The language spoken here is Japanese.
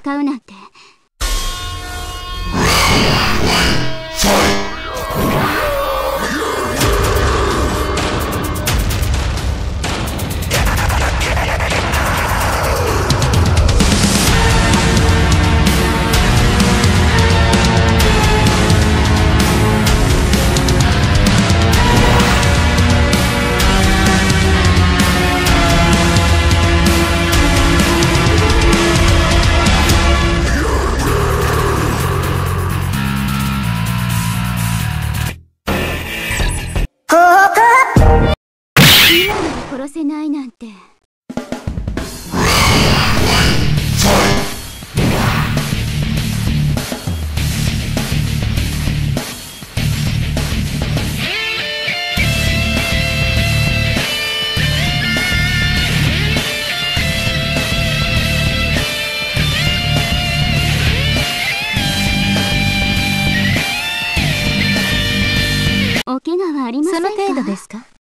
うなんて。今なら殺せないなんて。お怪我はありませんか？ その程度ですか？